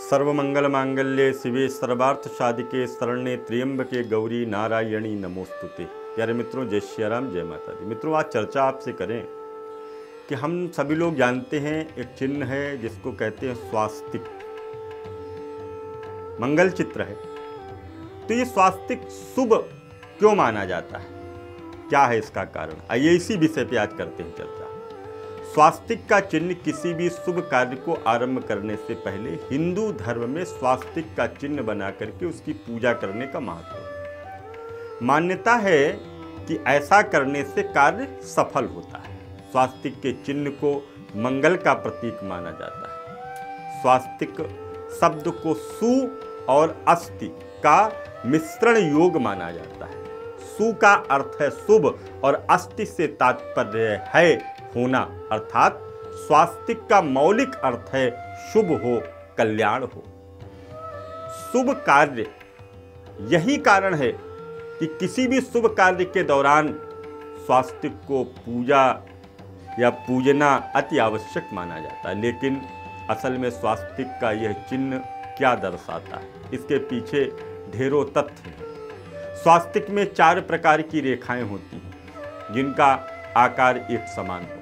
सर्वमंगल मांगल्ये शिवे सर्वार्थ साधिके शरण्ये त्र्यंबके गौरी नारायणी नमोस्तुते। प्यारे मित्रों, जय श्री राम, जय माता दी। मित्रों, आज चर्चा आपसे करें कि हम सभी लोग जानते हैं एक चिन्ह है जिसको कहते हैं स्वास्तिक, मंगल चित्र है। तो ये स्वास्तिक शुभ क्यों माना जाता है, क्या है इसका कारण, आइए इसी विषय पे आज करते हैं चर्चा। स्वास्तिक का चिन्ह किसी भी शुभ कार्य को आरंभ करने से पहले हिंदू धर्म में स्वास्तिक का चिन्ह बना करके उसकी पूजा करने का महत्व है। मान्यता है कि ऐसा करने से कार्य सफल होता है। स्वास्तिक के चिन्ह को मंगल का प्रतीक माना जाता है। स्वास्तिक शब्द को सु और अस्ति का मिश्रण योग माना जाता है। सु का अर्थ है शुभ और अस्ति से तात्पर्य है होना, अर्थात स्वास्तिक का मौलिक अर्थ है शुभ हो, कल्याण हो, शुभ कार्य। यही कारण है कि किसी भी शुभ कार्य के दौरान स्वास्तिक को पूजा या पूजना अति आवश्यक माना जाता है। लेकिन असल में स्वास्तिक का यह चिन्ह क्या दर्शाता है, इसके पीछे ढेरों तथ्य हैं। स्वास्तिक में 4 प्रकार की रेखाएं होती हैं जिनका आकार एक समान होता है।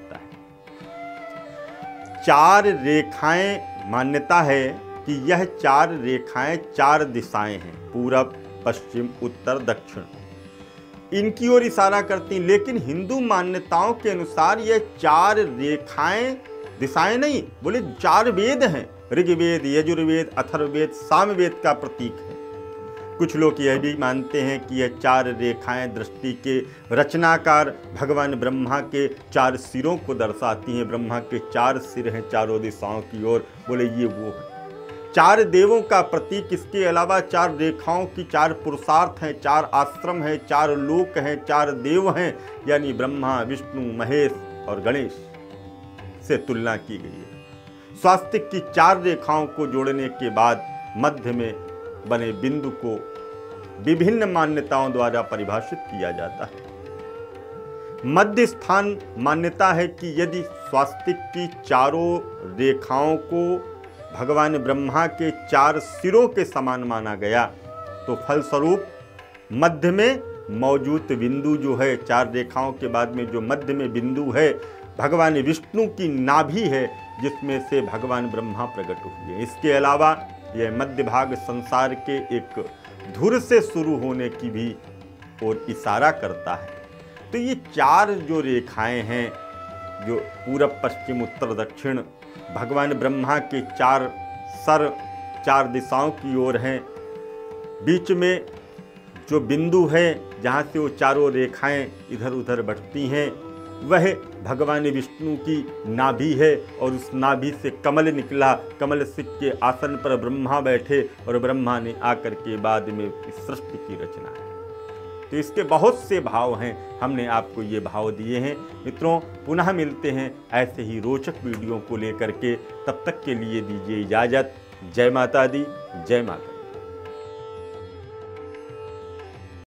4 रेखाएं, मान्यता है कि यह 4 रेखाएं 4 दिशाएं हैं, पूरब, पश्चिम, उत्तर, दक्षिण, इनकी ओर इशारा करती हैं। लेकिन हिंदू मान्यताओं के अनुसार यह 4 रेखाएं दिशाएं नहीं, बोले 4 वेद हैं। ऋग्वेद, यजुर्वेद, अथर्ववेद, सामवेद का प्रतीक है। कुछ लोग यह भी मानते हैं कि यह 4 रेखाएं दृष्टि के रचनाकार भगवान ब्रह्मा के 4 सिरों को दर्शाती हैं। ब्रह्मा के 4 सिर हैं चारों दिशाओं की ओर, बोले ये वो है। 4 देवों का प्रतीक, इसके अलावा 4 रेखाओं की 4 पुरुषार्थ हैं, 4 आश्रम हैं, 4 लोक हैं, 4 देव हैं, यानी ब्रह्मा, विष्णु, महेश और गणेश से तुलना की गई है। स्वास्तिक की 4 रेखाओं को जोड़ने के बाद मध्य में बने बिंदु को विभिन्न मान्यताओं द्वारा परिभाषित किया जाता है। मध्य स्थान, मान्यता है कि यदि स्वास्तिक की चारों रेखाओं को भगवान ब्रह्मा के 4 सिरों के समान माना गया तो फलस्वरूप मध्य में मौजूद बिंदु जो है, 4 रेखाओं के बाद में जो मध्य में बिंदु है, भगवान विष्णु की नाभि है जिसमें से भगवान ब्रह्मा प्रकट हुए। इसके अलावा यह मध्य भाग संसार के एक धुर से शुरू होने की भी ओर इशारा करता है। तो ये 4 जो रेखाएं हैं, जो पूरब, पश्चिम, उत्तर, दक्षिण, भगवान ब्रह्मा के 4 सर 4 दिशाओं की ओर हैं। बीच में जो बिंदु है जहाँ से वो चारों रेखाएं इधर उधर बढ़ती हैं, वह भगवान विष्णु की नाभि है और उस नाभि से कमल निकला। कमल सिक के आसन पर ब्रह्मा बैठे और ब्रह्मा ने आकर के बाद में इस सृष्टि की रचना है। तो इसके बहुत से भाव हैं, हमने आपको ये भाव दिए हैं। मित्रों, पुनः मिलते हैं ऐसे ही रोचक वीडियो को लेकर के। तब तक के लिए दीजिए इजाज़त। जय माता दी, जय माता।